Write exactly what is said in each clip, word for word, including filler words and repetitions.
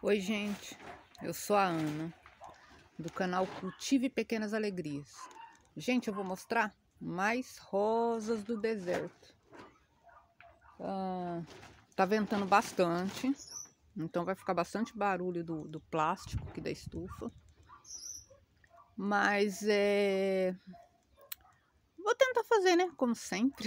Oi, gente, eu sou a Ana, do canal Cultive Pequenas Alegrias. Gente, eu vou mostrar mais rosas do deserto. Ah, tá ventando bastante, então vai ficar bastante barulho do, do plástico aqui da estufa. Mas é... vou tentar fazer, né? Como sempre.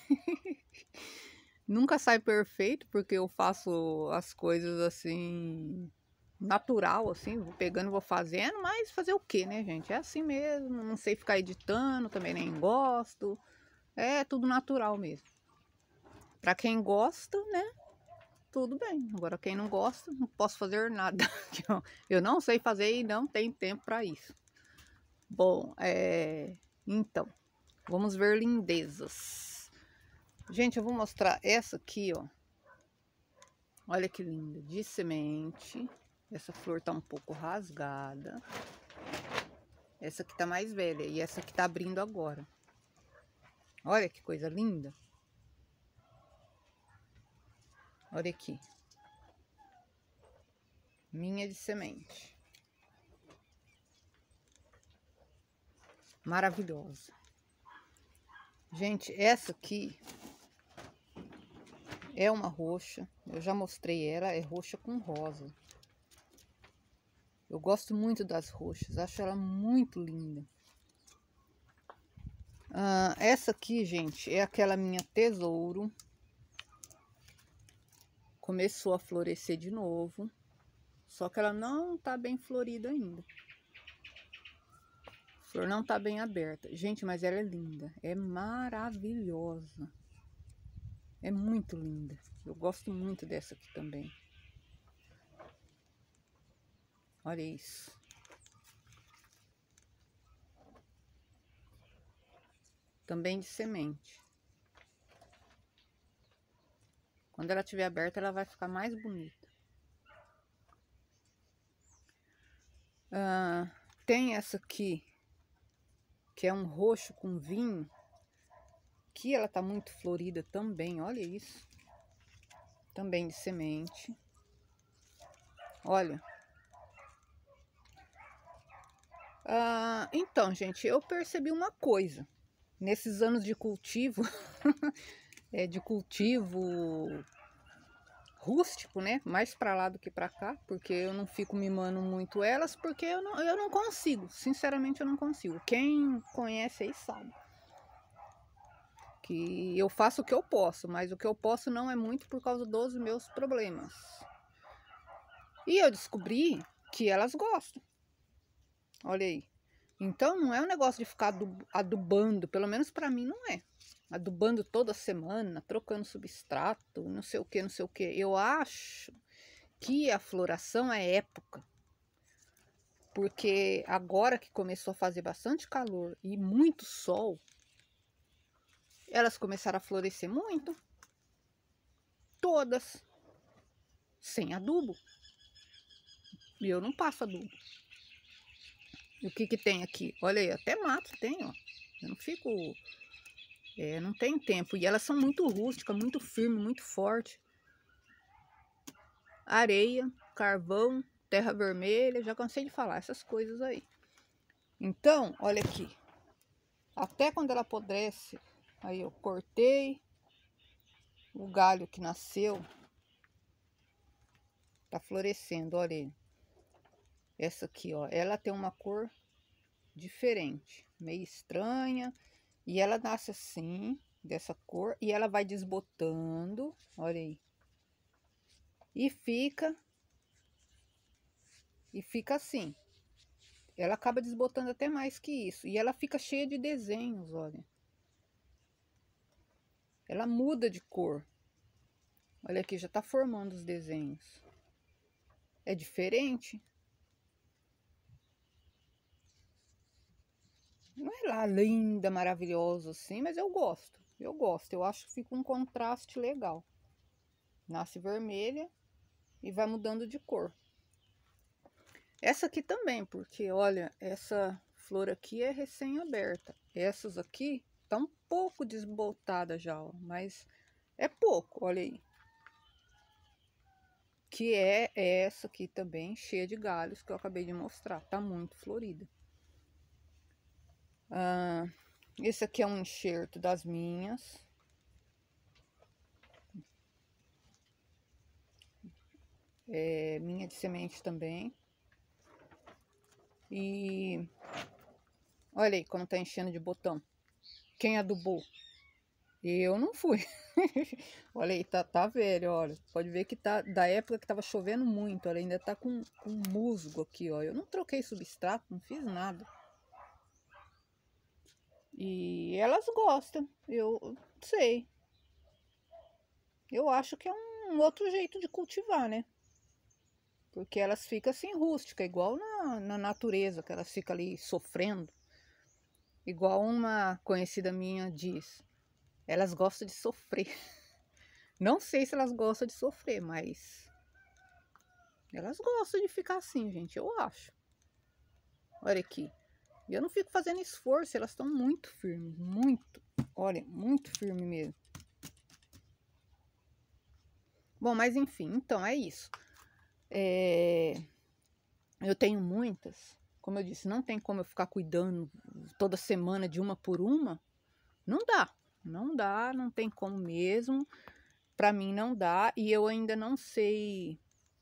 Nunca sai perfeito, porque eu faço as coisas assim... natural, assim, vou pegando, vou fazendo, mas fazer o que, né, gente? É assim mesmo, não sei ficar editando, também nem gosto. É tudo natural mesmo. Pra quem gosta, né, tudo bem. Agora, quem não gosta, não posso fazer nada. Eu não sei fazer e não tenho tempo pra isso. Bom, é... então, vamos ver lindezas. Gente, eu vou mostrar essa aqui, ó. Olha que linda, de semente. Essa flor tá um pouco rasgada. Essa aqui tá mais velha e essa aqui tá abrindo agora. Olha que coisa linda. Olha aqui. Minha de semente. Maravilhosa. Gente, essa aqui é uma roxa. Eu já mostrei ela, é roxa com rosa. Eu gosto muito das roxas, acho ela muito linda. Ah, essa aqui, gente, é aquela minha tesouro. Começou a florescer de novo. Só que ela não tá bem florida ainda. A flor não tá bem aberta. Gente, mas ela é linda. É maravilhosa. É muito linda. Eu gosto muito dessa aqui também. Olha isso. Também de semente. Quando ela estiver aberta, ela vai ficar mais bonita. Ah, tem essa aqui, que é um roxo com vinho. Que ela tá muito florida também, olha isso. Também de semente. Olha. Ah, então, gente, eu percebi uma coisa. Nesses anos de cultivo, é, de cultivo rústico, né? Mais pra lá do que pra cá, porque eu não fico mimando muito elas, porque eu não, eu não consigo. Sinceramente, eu não consigo. Quem conhece aí sabe. Que eu faço o que eu posso, mas o que eu posso não é muito por causa dos meus problemas. E eu descobri que elas gostam. Olha aí. Então não é um negócio de ficar adubando, pelo menos pra mim não é. Adubando toda semana, trocando substrato, não sei o que, não sei o que. Eu acho que a floração é época. Porque agora que começou a fazer bastante calor e muito sol, elas começaram a florescer muito. Todas. Sem adubo. E eu não passo adubo. E o que que tem aqui? Olha aí, até mato tem, ó. Eu não fico... É, não tenho tempo. E elas são muito rústicas, muito firmes, muito fortes. Areia, carvão, terra vermelha, já cansei de falar essas coisas aí. Então, olha aqui. Até quando ela apodrece, aí eu cortei o galho que nasceu. Tá florescendo, olha aí. Essa aqui, ó, ela tem uma cor diferente, meio estranha. E ela nasce assim, dessa cor, e ela vai desbotando, olha aí. E fica, e fica assim. Ela acaba desbotando até mais que isso. E ela fica cheia de desenhos, olha. Ela muda de cor. Olha aqui, já tá formando os desenhos. É diferente. Não é lá linda, maravilhosa assim, mas eu gosto. Eu gosto, eu acho que fica um contraste legal. Nasce vermelha e vai mudando de cor. Essa aqui também, porque olha, essa flor aqui é recém-aberta. Essas aqui tá um pouco desbotada já, ó, mas é pouco, olha aí. que é essa aqui também, cheia de galhos, que eu acabei de mostrar. Tá muito florida. Ah, esse aqui é um enxerto das minhas. É minha de semente também. E olha aí como tá enchendo de botão. Quem adubou? Eu não fui. Olha aí, tá, tá velho, olha. Pode ver que tá da época que tava chovendo muito. Olha, ainda tá com, com musgo aqui, ó. Eu não troquei substrato, não fiz nada. E elas gostam, eu sei. Eu acho que é um outro jeito de cultivar, né? Porque elas ficam assim rústica, igual na, na natureza, que elas ficam ali sofrendo. Igual uma conhecida minha diz, elas gostam de sofrer. Não sei se elas gostam de sofrer, mas elas gostam de ficar assim, gente, eu acho. Olha aqui. E eu não fico fazendo esforço, elas estão muito firmes, muito. Olha, muito firme mesmo. Bom, mas enfim, então é isso. É... Eu tenho muitas. Como eu disse, não tem como eu ficar cuidando toda semana de uma por uma. Não dá. Não dá, não tem como mesmo. Pra mim não dá. E eu ainda não sei...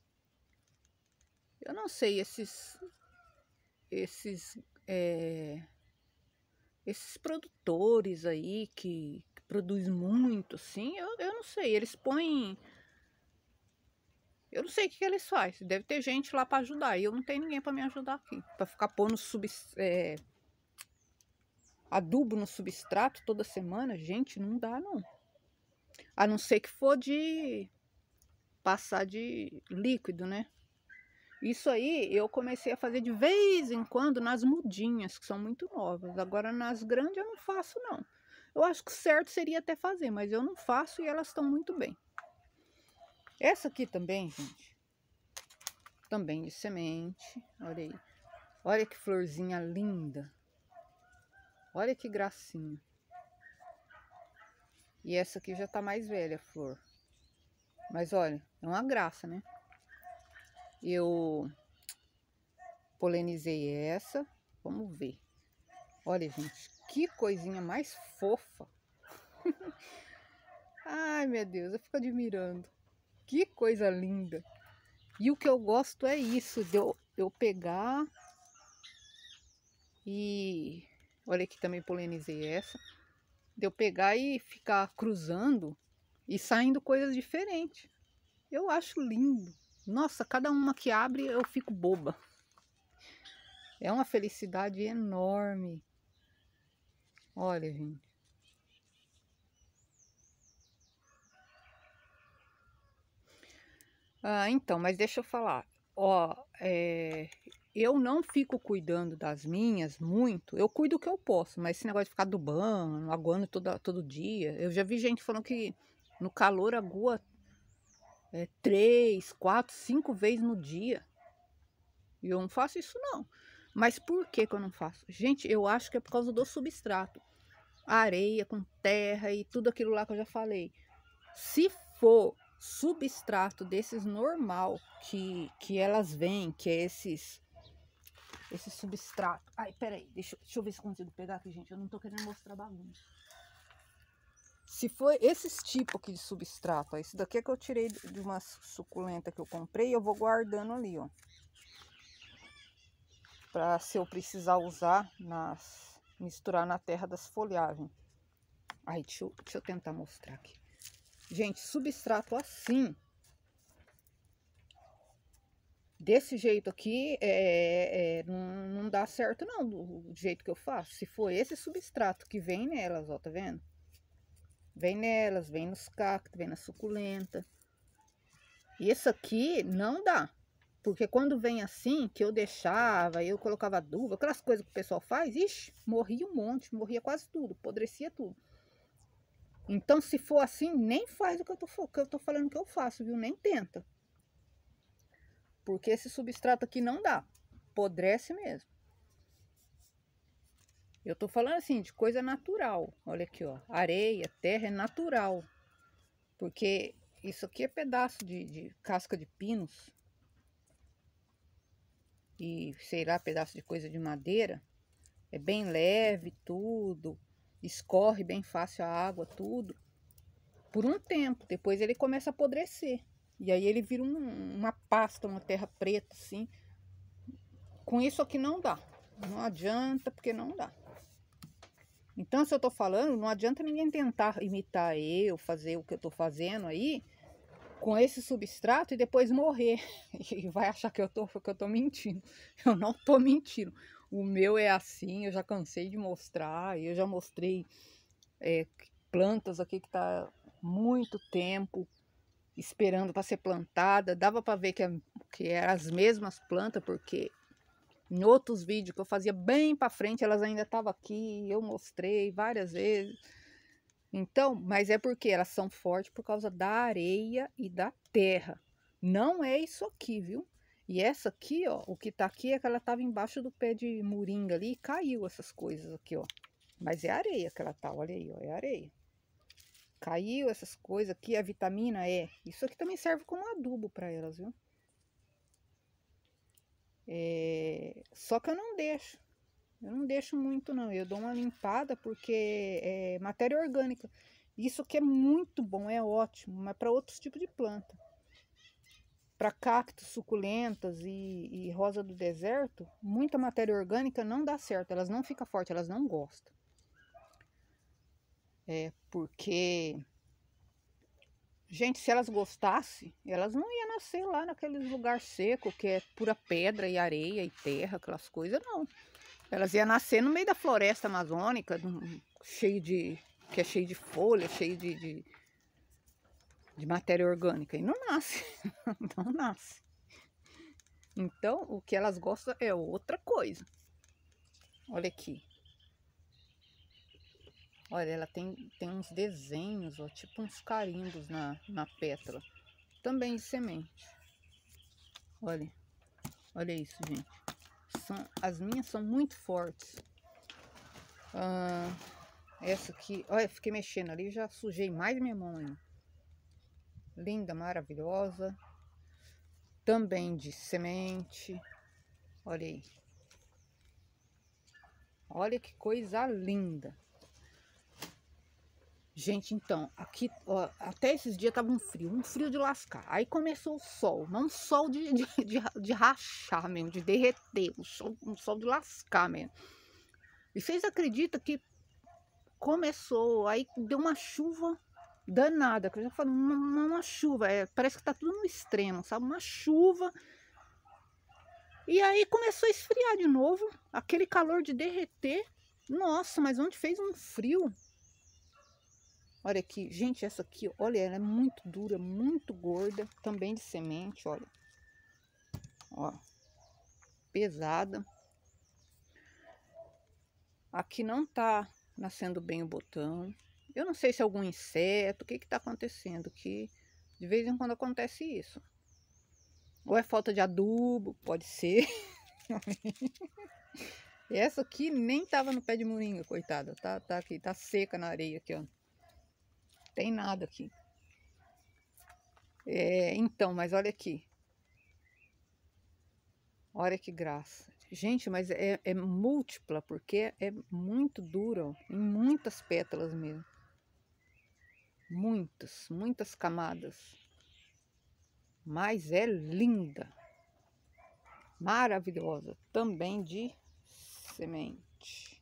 Eu não sei esses... Esses... É... Esses produtores aí que, que produzem muito, assim. Eu, eu não sei. Eles põem... Eu não sei o que, que eles fazem. Deve ter gente lá para ajudar. E eu não tenho ninguém para me ajudar aqui. Para ficar pondo sub, é, adubo no substrato toda semana. Gente, não dá não. A não ser que for de passar de líquido, né? Isso aí eu comecei a fazer de vez em quando nas mudinhas, que são muito novas. Agora nas grandes eu não faço não. Eu acho que o certo seria até fazer, mas eu não faço e elas estão muito bem. Essa aqui também, gente. Também de semente, olha aí. Olha que florzinha linda. Olha que gracinha. E essa aqui já tá mais velha a flor. Mas olha, é uma graça, né? Eu polinizei essa. Vamos ver. Olha, gente, que coisinha mais fofa. Ai, meu Deus, eu fico admirando. Que coisa linda. E o que eu gosto é isso, de eu, eu pegar e... Olha aqui, também polinizei essa. De eu pegar e ficar cruzando e saindo coisas diferentes. Eu acho lindo. Nossa, cada uma que abre eu fico boba. É uma felicidade enorme. Olha, gente. Ah, então, mas deixa eu falar. Ó, é, eu não fico cuidando das minhas muito. Eu cuido o que eu posso, mas esse negócio de ficar adubando, aguando todo, todo dia. Eu já vi gente falando que no calor agua é, três, quatro, cinco vezes no dia. E eu não faço isso não. Mas por que que eu não faço? Gente, eu acho que é por causa do substrato. Areia com terra e tudo aquilo lá que eu já falei. Se for substrato desses normal que, que elas vêm, que é esses esse substrato. Ai, peraí, deixa, deixa eu ver se eu consigo pegar aqui, gente. Eu não tô querendo mostrar bagunça. Se for esses tipos aqui de substrato, ó, esse daqui é que eu tirei de uma suculenta que eu comprei, eu vou guardando ali, ó. Pra se eu precisar usar, nas, misturar na terra das folhagens. Ai, deixa eu, deixa eu tentar mostrar aqui. Gente, substrato assim, desse jeito aqui, é, é, não, não dá certo não, do, do jeito que eu faço. Se for esse substrato que vem nelas, ó, tá vendo? Vem nelas, vem nos cactos, vem na suculenta. E esse aqui não dá. Porque quando vem assim, que eu deixava, eu colocava adubo, aquelas coisas que o pessoal faz, ixi, morria um monte, morria quase tudo, apodrecia tudo. Então, se for assim, nem faz o que eu tô, que eu tô falando que eu faço, viu? Nem tenta. Porque esse substrato aqui não dá. Apodrece mesmo. Eu tô falando assim, de coisa natural. Olha aqui, ó. Areia, terra é natural. Porque isso aqui é pedaço de, de casca de pinos. E sei lá, pedaço de coisa de madeira. É bem leve tudo. Escorre bem fácil a água, tudo. Por um tempo. Depois ele começa a apodrecer. E aí ele vira um, uma pasta, uma terra preta assim. Com isso aqui não dá. Não adianta, porque não dá. Então, se eu tô falando, não adianta ninguém tentar imitar eu, fazer o que eu tô fazendo aí, com esse substrato e depois morrer. E vai achar que eu tô, que eu tô mentindo. Eu não tô mentindo. O meu é assim, eu já cansei de mostrar. Eu já mostrei é, plantas aqui que tá muito tempo esperando para ser plantada. Dava para ver que, que eram as mesmas plantas, porque em outros vídeos que eu fazia bem para frente, elas ainda estavam aqui. Eu mostrei várias vezes. Então, mas é porque elas são fortes por causa da areia e da terra. Não é isso aqui, viu? E essa aqui, ó, o que tá aqui é que ela tava embaixo do pé de moringa ali e caiu essas coisas aqui, ó. Mas é areia que ela tá, olha aí, ó, é areia. Caiu essas coisas aqui, a vitamina é. Isso aqui também serve como adubo para elas, viu? É... Só que eu não deixo. Eu não deixo muito não, eu dou uma limpada porque é matéria orgânica. Isso aqui é muito bom, é ótimo, mas para outros tipos de planta. Para cactos, suculentas e, e rosa do deserto, muita matéria orgânica não dá certo, elas não ficam fortes, elas não gostam. É porque, gente, se elas gostassem, elas não iam nascer lá naqueles lugar seco, que é pura pedra e areia e terra, aquelas coisas, não. Elas iam nascer no meio da floresta amazônica, cheio de, que é cheio de folha, cheio de, de, de matéria orgânica. E não nasce, não nasce. Então, o que elas gostam é outra coisa. Olha aqui. Olha, ela tem, tem uns desenhos, ó, tipo uns carimbos na, na pétala. Também de semente. Olha, olha isso, gente. São, as minhas são muito fortes. Ah, essa aqui, olha, fiquei mexendo ali, já sujei mais minha mão ainda. Linda, maravilhosa. Também de semente. Olha aí. Olha que coisa linda. Gente, então, aqui, ó, até esses dias tava um frio, um frio de lascar. Aí começou o sol, não um sol de, de, de, de rachar mesmo, de derreter, um sol, um sol de lascar mesmo. E vocês acreditam que começou, aí deu uma chuva danada, que eu já falei, uma, uma chuva, é, parece que tá tudo no extremo, sabe? Uma chuva. E aí começou a esfriar de novo, aquele calor de derreter. Nossa, mas onde fez um frio. Olha aqui, gente, essa aqui, olha, ela é muito dura, muito gorda, também de semente, olha. Ó, pesada. Aqui não tá nascendo bem o botão. Eu não sei se é algum inseto, o que que tá acontecendo, que de vez em quando acontece isso. Ou é falta de adubo, pode ser. Essa aqui nem tava no pé de moringa, coitada, tá, tá aqui, tá seca na areia aqui, ó. Tem nada aqui. É, então, mas olha aqui. Olha que graça. Gente, mas é, é múltipla, porque é muito dura, ó, em muitas pétalas mesmo. Muitas, muitas camadas. Mas é linda. Maravilhosa. Também de semente.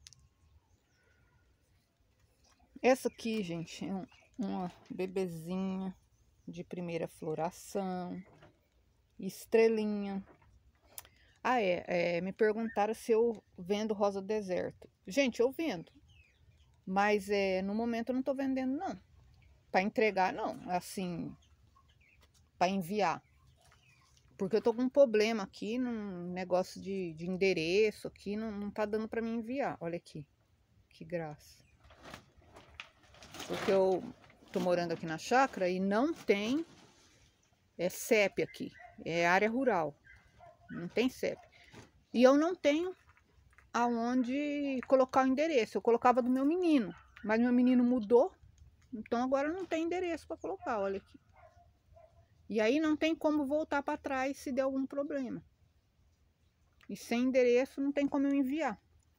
Essa aqui, gente, é um, uma bebezinha de primeira floração. Estrelinha. Ah, é, é, me perguntaram se eu vendo rosa do deserto. Gente, eu vendo. Mas é, no momento eu não tô vendendo, não. Para entregar, não. Assim, para enviar. Porque eu tô com um problema aqui, num negócio de, de endereço aqui, não, não tá dando para me enviar. Olha aqui, que graça. Porque eu tô morando aqui na chácara e não tem é, C E P aqui. É área rural. Não tem C E P. E eu não tenho aonde colocar o endereço. Eu colocava do meu menino. Mas meu menino mudou. Então agora não tem endereço para colocar. Olha aqui. E aí não tem como voltar para trás se der algum problema. E sem endereço não tem como eu enviar.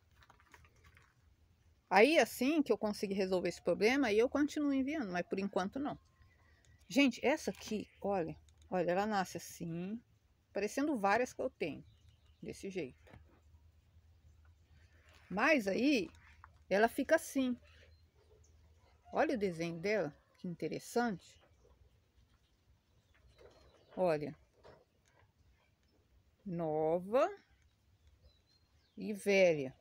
Aí assim que eu conseguir resolver esse problema, aí eu continuo enviando, mas por enquanto não. Gente, essa aqui, olha, olha, ela nasce assim, parecendo várias que eu tenho, desse jeito. Mas aí, ela fica assim. Olha o desenho dela, que interessante. Olha. Nova e velha.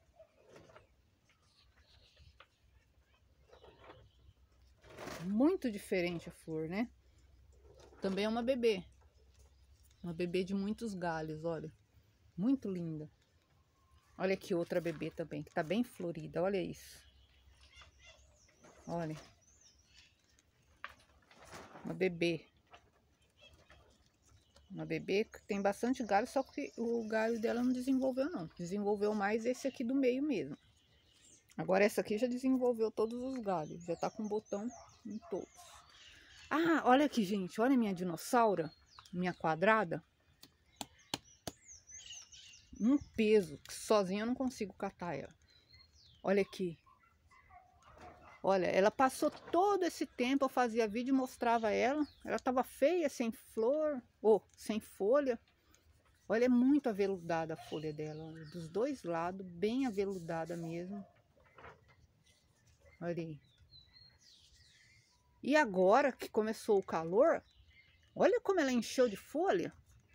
Muito diferente a flor, né? Também é uma bebê. Uma bebê de muitos galhos, olha. Muito linda. Olha aqui outra bebê também, que tá bem florida, olha isso. Olha. Uma bebê. Uma bebê que tem bastante galho, só que o galho dela não desenvolveu não. Desenvolveu mais esse aqui do meio mesmo. Agora essa aqui já desenvolveu todos os galhos. Já tá com botão em todos. Ah, olha aqui, gente. Olha a minha dinossauro. Minha quadrada. Um peso. Que sozinha eu não consigo catar ela. Olha aqui. Olha, ela passou todo esse tempo. Eu fazia vídeo e mostrava ela. Ela tava feia, sem flor. Ou sem folha. Olha, é muito aveludada a folha dela. Olha, dos dois lados. Bem aveludada mesmo. Olha aí. E agora que começou o calor, olha como ela encheu de folha.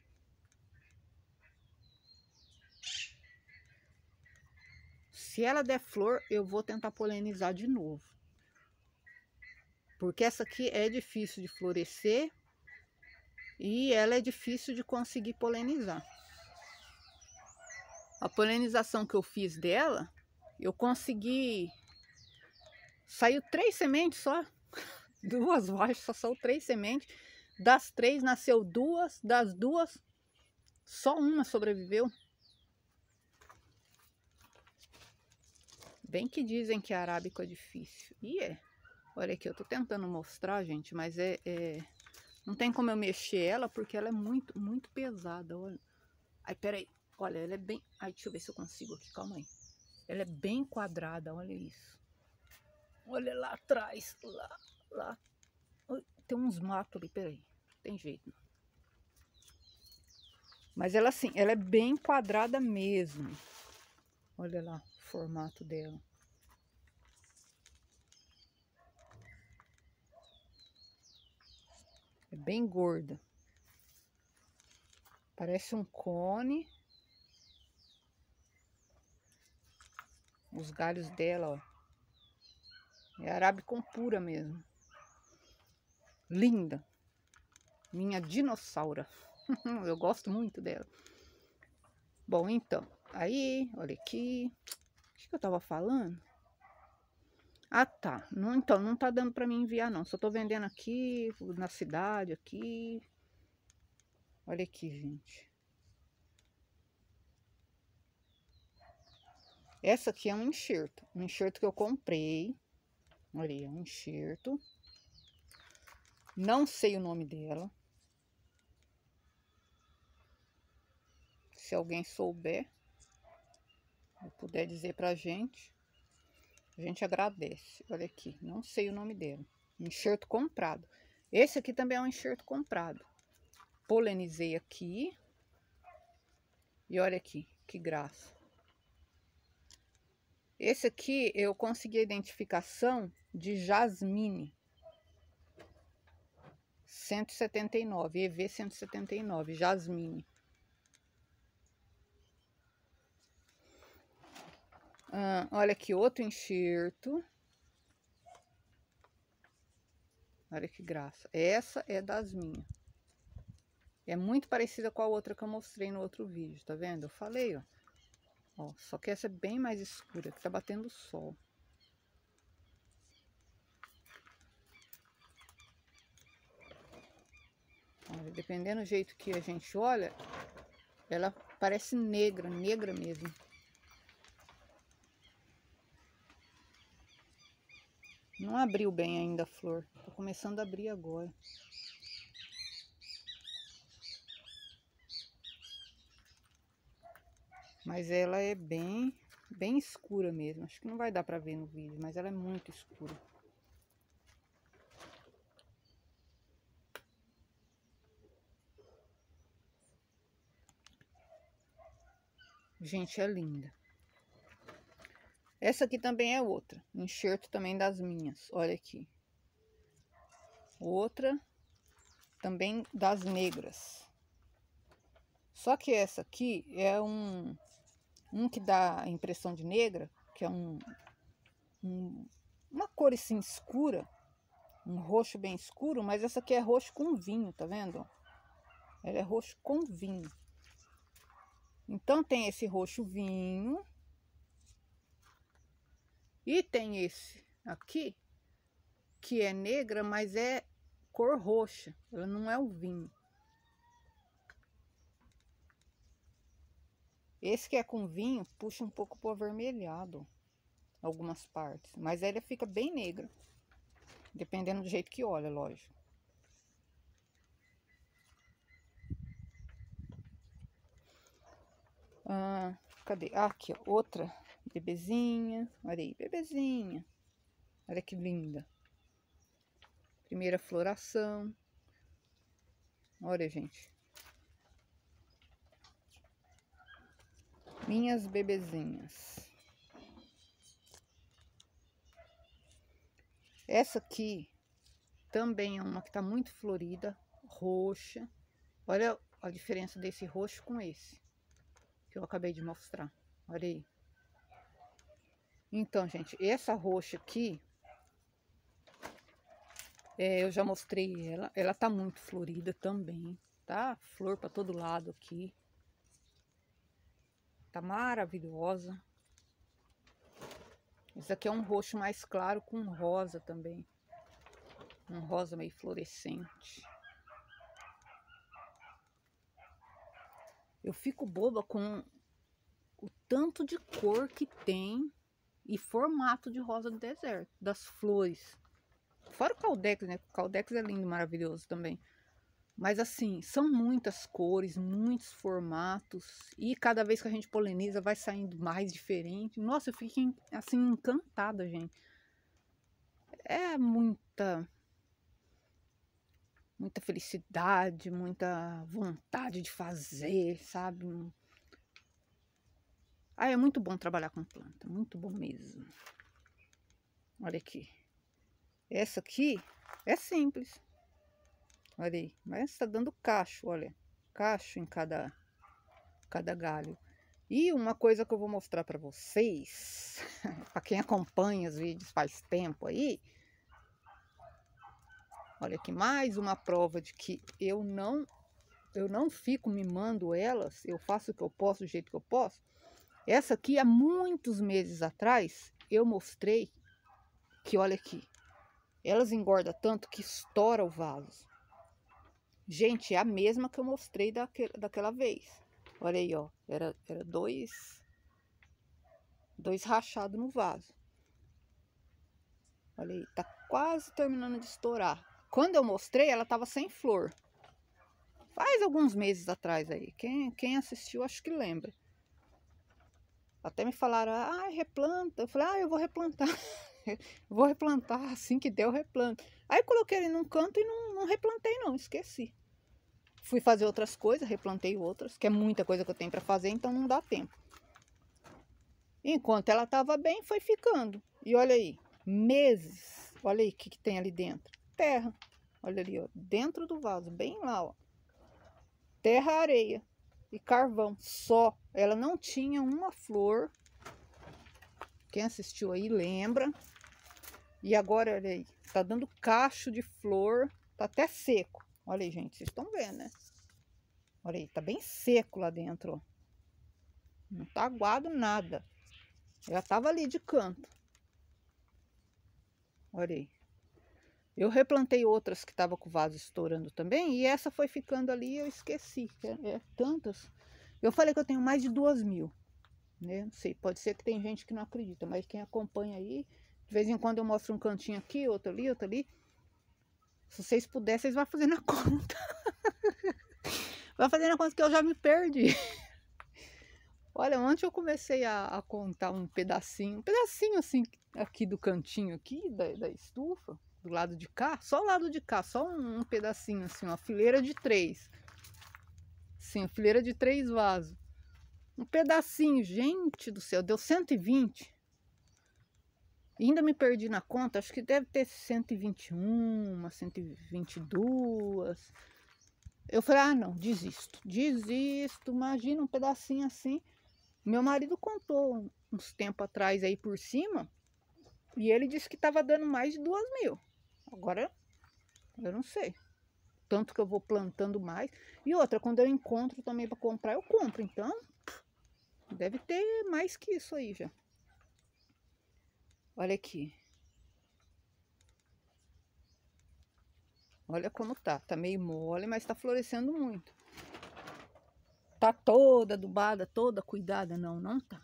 Se ela der flor, eu vou tentar polinizar de novo. Porque essa aqui é difícil de florescer e ela é difícil de conseguir polinizar. A polinização que eu fiz dela, eu consegui... Saiu três sementes só. Duas baixas, só saiu três sementes. Das três nasceu duas, das duas só uma sobreviveu. Bem que dizem que arábico é difícil. E é. Olha aqui, eu tô tentando mostrar, gente, mas é, é... não tem como eu mexer ela, porque ela é muito, muito pesada, olha. Ai, peraí. Olha, ela é bem... Ai, deixa eu ver se eu consigo aqui, calma aí. Ela é bem quadrada, olha isso. Olha lá atrás, lá, lá. Tem uns matos ali, peraí. Não tem jeito. Mas ela assim, ela é bem quadrada mesmo. Olha lá o formato dela. É bem gorda. Parece um cone. Os galhos dela, ó. É arábica pura mesmo. Linda. Minha dinossauro. Eu gosto muito dela. Bom, então. Aí, olha aqui. O que, que eu tava falando? Ah, tá. Não, então, não tá dando pra mim enviar, não. Só tô vendendo aqui, na cidade, aqui. Olha aqui, gente. Essa aqui é um enxerto. Um enxerto que eu comprei. Olha aí, é um enxerto. Não sei o nome dela. Se alguém souber, ou puder dizer pra gente, a gente agradece. Olha aqui, não sei o nome dela. Enxerto comprado. Esse aqui também é um enxerto comprado. Polinizei aqui. E olha aqui, que graça. Esse aqui eu consegui a identificação de jasmine. cento e setenta e nove, E V cento e setenta e nove, jasmine. Ah, olha aqui, outro enxerto. Olha que graça. Essa é das minhas. É muito parecida com a outra que eu mostrei no outro vídeo, tá vendo? Eu falei, ó. Ó, só que essa é bem mais escura, que tá batendo sol. Olha, dependendo do jeito que a gente olha, ela parece negra, negra mesmo. Não abriu bem ainda a flor. Tô começando a abrir agora. Mas ela é bem, bem escura mesmo. Acho que não vai dar pra ver no vídeo, mas ela é muito escura. Gente, é linda. Essa aqui também é outra. Enxerto também das minhas. Olha aqui. Outra também das negras. Só que essa aqui é um, um que dá a impressão de negra, que é um, um, uma cor assim escura, um roxo bem escuro, mas essa aqui é roxo com vinho, tá vendo? Ela é roxo com vinho. Então tem esse roxo vinho e tem esse aqui que é negra, mas é cor roxa, ela não é o vinho. Esse que é com vinho puxa um pouco pro avermelhado, algumas partes, mas ela fica bem negra, dependendo do jeito que olha, lógico. Ah, cadê? Ah, aqui, ó, outra bebezinha, olha aí, bebezinha, olha que linda. Primeira floração, olha, gente. Minhas bebezinhas. Essa aqui também é uma que tá muito florida, roxa. Olha a diferença desse roxo com esse que eu acabei de mostrar. Olha aí. Então, gente, essa roxa aqui, é, eu já mostrei ela. Ela tá muito florida também, tá? Flor pra todo lado aqui. Tá maravilhosa. Esse aqui é um roxo mais claro com rosa também. Um rosa meio fluorescente. Eu fico boba com o tanto de cor que tem e formato de rosa do deserto, das flores. Fora o caldex, né? O caldex é lindo, maravilhoso também. Mas assim, são muitas cores, muitos formatos. E cada vez que a gente poliniza vai saindo mais diferente. Nossa, eu fico assim encantada, gente. É muita... Muita felicidade, muita vontade de fazer, sabe? Ah, é muito bom trabalhar com planta, muito bom mesmo. Olha aqui. Essa aqui é simples. Olha aí, mas está dando cacho, olha. Cacho em cada, cada galho. E uma coisa que eu vou mostrar para vocês, para quem acompanha os vídeos faz tempo aí. Olha aqui, mais uma prova de que eu não, eu não fico mimando elas. Eu faço o que eu posso, do jeito que eu posso. Essa aqui, há muitos meses atrás, eu mostrei que, olha aqui, elas engordam tanto que estoura o vaso. Gente, é a mesma que eu mostrei daquele, daquela vez. Olha aí, ó, era, era dois, dois rachados no vaso. Olha aí, tá quase terminando de estourar. Quando eu mostrei, ela tava sem flor. Faz alguns meses atrás aí. Quem, quem assistiu, acho que lembra. Até me falaram, ah, replanta. Eu falei, ah, eu vou replantar. Vou replantar, assim que der eu replanto. Aí coloquei ele num canto e não, não replantei não, esqueci. Fui fazer outras coisas, replantei outras, que é muita coisa que eu tenho para fazer, então não dá tempo. Enquanto ela estava bem, foi ficando. E olha aí, meses. Olha aí o que, que tem ali dentro. Terra. Olha ali, ó, dentro do vaso, bem lá, ó. Terra, areia e carvão, só. Ela não tinha uma flor. Quem assistiu aí lembra. E agora, olha aí, tá dando cacho de flor, tá até seco. Olha aí, gente, vocês estão vendo, né? Olha aí, tá bem seco lá dentro, ó. Não tá aguado nada. Já tava ali de canto. Olha aí. Eu replantei outras que tava com o vaso estourando também, e essa foi ficando ali e eu esqueci. É, é tantas. Eu falei que eu tenho mais de duas mil, né? Não sei, pode ser que tem gente que não acredita, mas quem acompanha aí, de vez em quando eu mostro um cantinho aqui, outro ali, outro ali. Se vocês puderem, vocês vão fazendo a conta. Vai fazendo a conta que eu já me perdi. Olha, ontem eu comecei a, a contar um pedacinho, um pedacinho assim, aqui do cantinho aqui da, da estufa, do lado de cá, só o lado de cá, só um, um pedacinho assim, uma fileira de três. Sim, uma fileira de três vasos. Um pedacinho, gente do céu, deu cento e vinte. E ainda me perdi na conta, acho que deve ter cento e vinte e um, cento e vinte e dois. Eu falei, ah não, desisto, desisto, imagina um pedacinho assim. Meu marido contou uns tempos atrás aí por cima, e ele disse que estava dando mais de duas mil. Agora, eu não sei. Tanto que eu vou plantando mais. E outra, quando eu encontro também para comprar, eu compro. Então, deve ter mais que isso aí já. Olha aqui. Olha como tá. Tá meio mole, mas tá florescendo muito. Tá toda adubada, toda cuidada? Não, não tá.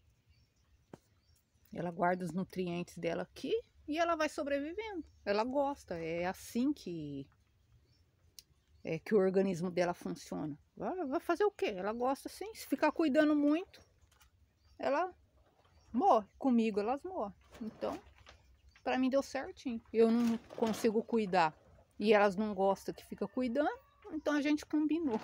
Ela guarda os nutrientes dela aqui e ela vai sobrevivendo. Ela gosta. É assim que, é que o organismo dela funciona. Vai, vai fazer o quê? Ela gosta assim. Se ficar cuidando muito, ela morre. Comigo elas morrem. Então, para mim deu certinho. Eu não consigo cuidar e elas não gostam que fica cuidando, então a gente combinou.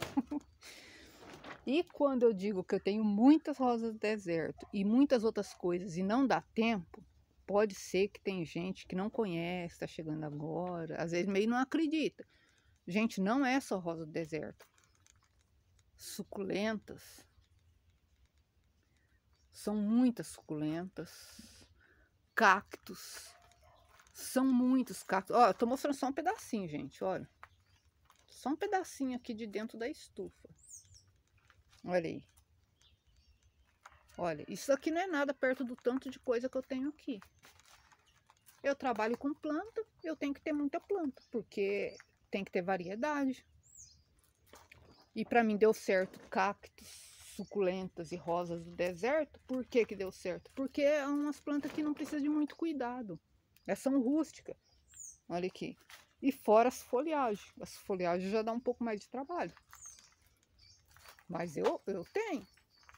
E quando eu digo que eu tenho muitas rosas do deserto e muitas outras coisas e não dá tempo, pode ser que tem gente que não conhece, está chegando agora, às vezes meio não acredita. Gente, não é só rosa do deserto. Suculentas. São muitas suculentas. Cactos. São muitos cactos. Ó, eu tô mostrando só um pedacinho, gente, olha. Só um pedacinho aqui de dentro da estufa. Olha aí. Olha, isso aqui não é nada perto do tanto de coisa que eu tenho aqui. Eu trabalho com planta, eu tenho que ter muita planta, porque tem que ter variedade. E para mim deu certo cactos, suculentas e rosas do deserto. Por que que deu certo? Porque é umas plantas que não precisam de muito cuidado. Elas são rústicas. Olha aqui. E fora as folhagens. As folhagens já dá um pouco mais de trabalho. Mas eu, eu tenho.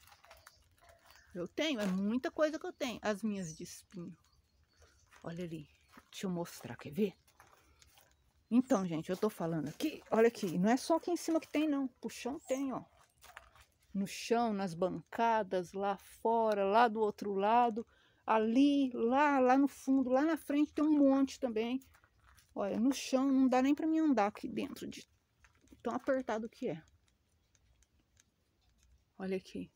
Eu tenho. É muita coisa que eu tenho. As minhas de espinho. Olha ali. Deixa eu mostrar. Quer ver? Então, gente, eu tô falando aqui. Olha aqui. Não é só aqui em cima que tem, não. O chão tem, ó. No chão, nas bancadas, lá fora, lá do outro lado. Ali, lá, lá no fundo, lá na frente tem um monte também. Olha, no chão não dá nem pra mim andar aqui dentro de tão apertado que é. Olha aqui.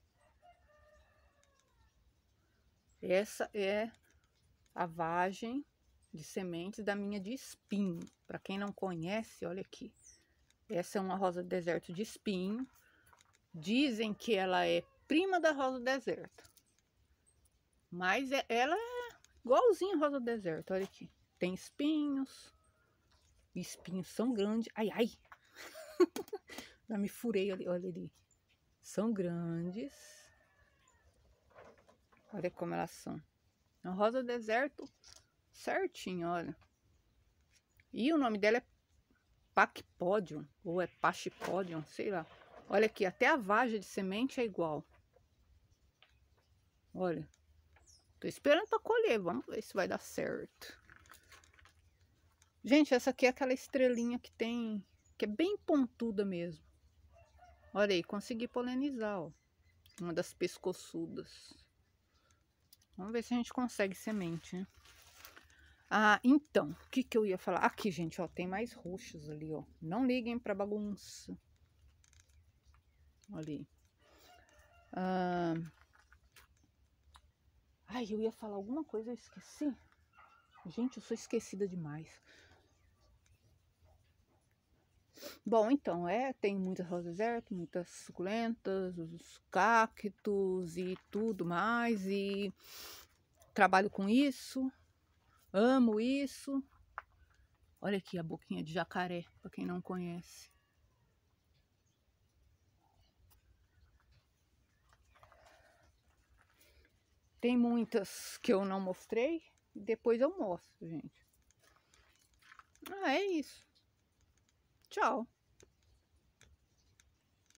Essa é a vagem de sementes da minha de espinho. Para quem não conhece, olha aqui. Essa é uma rosa do deserto de espinho. Dizem que ela é prima da rosa do deserto. Mas é, ela é igualzinha a rosa do deserto, olha aqui. Tem espinhos. Espinhos são grandes. Ai, ai. Já me furei ali, olha ali. São grandes. Olha como elas são. A rosa do deserto certinho, olha. E o nome dela é Pachypodium, ou é Pachypodium, sei lá. Olha aqui, até a vagem de semente é igual. Olha. Tô esperando para colher, vamos ver se vai dar certo. Gente, essa aqui é aquela estrelinha que tem, que é bem pontuda mesmo. Olha aí, consegui polinizar, ó. Uma das pescoçudas. Vamos ver se a gente consegue semente, né? Ah, então, o que que eu ia falar? Aqui, gente, ó, tem mais roxos ali, ó. Não liguem pra bagunça. Olha aí. Ah, ai, eu ia falar alguma coisa, eu esqueci. Gente, eu sou esquecida demais. Bom, então, é, tem muitas rosas do deserto, muitas suculentas, os cactos e tudo mais. E trabalho com isso, amo isso. Olha aqui a boquinha de jacaré, para quem não conhece. Tem muitas que eu não mostrei, depois eu mostro, gente. Ah, é isso. Tchau.